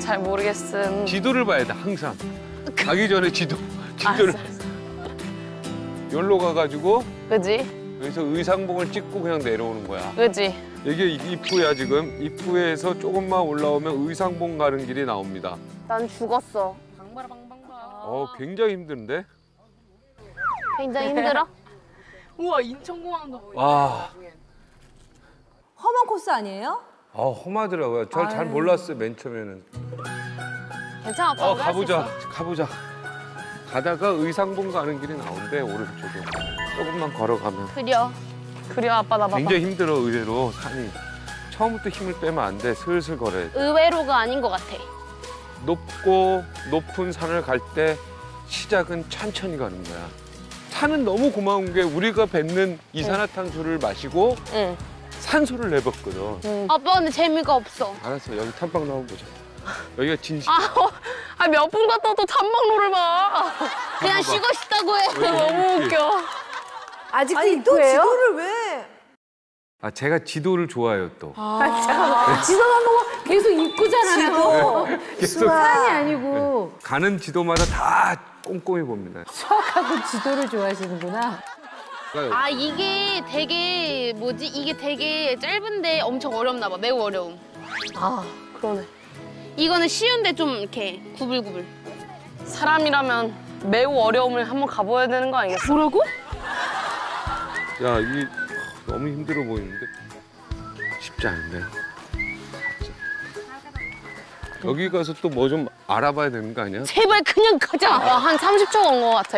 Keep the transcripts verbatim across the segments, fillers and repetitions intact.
잘 모르겠음. 지도를 봐야 돼, 항상. 가기 전에 지도, 지도를. 여기로 가가지고 그지? 여기서 의상봉을 찍고 그냥 내려오는 거야. 그지? 이게 입구야, 지금. 입구에서 조금만 올라오면 의상봉 가는 길이 나옵니다. 난 죽었어. 어, 굉장히 힘든데? 굉장히 힘들어? 우와, 인천공항도 보이네. 와, 험한 코스 아니에요? 아, 험하더라고요. 저 잘 몰랐어요, 맨 처음에는. 괜찮아, 아빠. 어, 우리 할수 가보자, 있어. 가보자. 가다가 의상봉 가는 길이 나온대, 오른쪽에. 조금만 걸어가면. 그려. 그려, 아빠 나 봐봐. 굉장히 힘들어, 의외로, 산이. 처음부터 힘을 빼면 안 돼, 슬슬 걸어야 돼. 의외로가 아닌 것 같아. 높고 높은 산을 갈 때 시작은 천천히 가는 거야. 산은 너무 고마운 게 우리가 뱉는 이산화탄소를 마시고 응. 산소를 내뱉거든. 응. 아빠 근데 재미가 없어. 알았어, 여기 탐방 한번 보자. 여기가 진실. 아, 어, 아 몇 분 갔다 또 탐방로를 봐. 그냥 봐봐. 쉬고 싶다고 해. 여기 너무 이렇게. 웃겨. 아직도 아니, 또 입구예요? 지도를 왜? 아, 제가 지도를 좋아해요, 또. 아, 잠깐만. 지도만 보고 계속 입구잖아요. 계속 산이 아니고 가는 지도마다 다 꼼꼼히 봅니다. 수학하고 지도를 좋아하시는구나. 아 이게 되게 뭐지? 이게 되게 짧은데 엄청 어렵나 봐. 매우 어려움. 아 그러네. 이거는 쉬운데 좀 이렇게 구불구불. 사람이라면 매우 어려움을 한번 가봐야 되는 거 아니겠어? 뭐라고? 야, 이 너무 힘들어 보이는데 쉽지 않은데. 진짜. 여기 가서 또 뭐 좀 알아봐야 되는 거 아니야? 제발 그냥 가자. 아, 한 삼십 초 간 거 같아.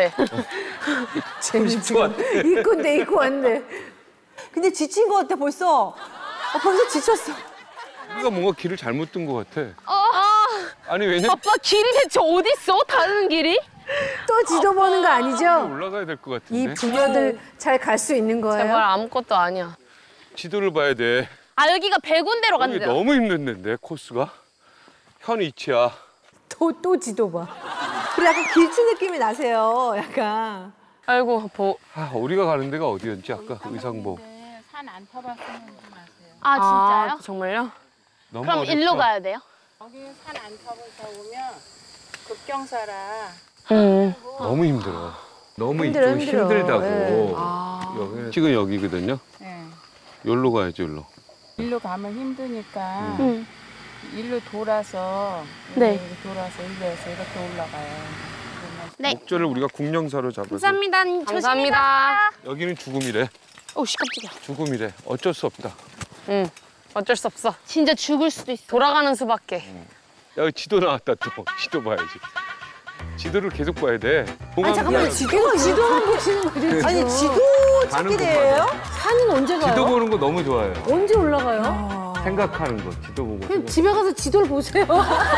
삼십 초 왔대. 입구인데 입구 왔는데. 근데 지친 것 같아 벌써. 어, 벌써 지쳤어. 우리가 뭔가 길을 잘못 든 것 같아. 아, 아니, 왜냐면 아빠 길이 대체 어디 있어? 다른 길이? 또 지도 보는 거 아니죠? 올라가야 될 것 이 같은데. 부녀들 잘 갈 수 있는 거예요? 제발 아무것도 아니야. 지도를 봐야 돼. 아 여기가 백 군데로 여기 간대. 너무 힘든데, 코스가. 현 위치야. 또, 또 지도 봐. 그리고 약간 길치 느낌이 나세요. 약간. 아이고 보. 아, 우리가 가는 데가 어디였지, 아까 의상봉. 산 안 타봤으면 좀 아세요. 아 진짜요? 아, 정말요? 너무 그럼 어렵다. 일로 가야 돼요? 여기 산 안 타보다 보면 급경사라 응. 너무 힘들어. 너무 힘들어, 이쪽이 힘들어. 힘들다고. 네. 여기는 지금 여기거든요. 네. 여기로 가야죠, 여기로. 일로 가면 힘드니까 응. 일로 돌아서 네. 이렇게 돌아서 일로에서 이렇게 올라가요. 그러면 네. 목줄을 우리가 국령사로 잡아서. 감사합니다. 감사합니다. 여기는 죽음이래. 오씨 깜짝이야. 죽음이래. 어쩔 수 없다. 응. 어쩔 수 없어. 진짜 죽을 수도 있어. 돌아가는 수밖에. 야, 여기 지도 나왔다, 또. 지도 봐야지. 지도를 계속 봐야 돼. 아니 잠깐만 지도가 지도만 보시는 거죠? 아니 지도 가는 찾기래요? 산은 언제 가요? 지도 보는 거 너무 좋아해요. 언제 올라가요? 생각하는 거, 지도 보고. 그냥 집에 가서 지도를 보세요.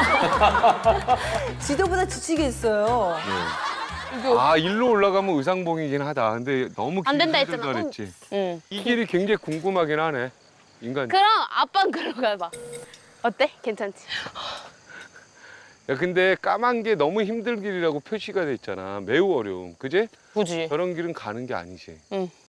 지도보다 지치겠어요. 아, 일로 올라가면 의상봉이긴 하다. 근데 너무 안 된다 길다 했잖아. 그랬지. 응. 이 길이 굉장히 궁금하긴 하네. 인간. 그럼 아빠는 글로 가봐. 어때? 괜찮지? 야, 근데 까만 게 너무 힘들 길이라고 표시가 돼 있잖아. 매우 어려움. 그지? 굳이. 저런 길은 가는 게 아니지. 응.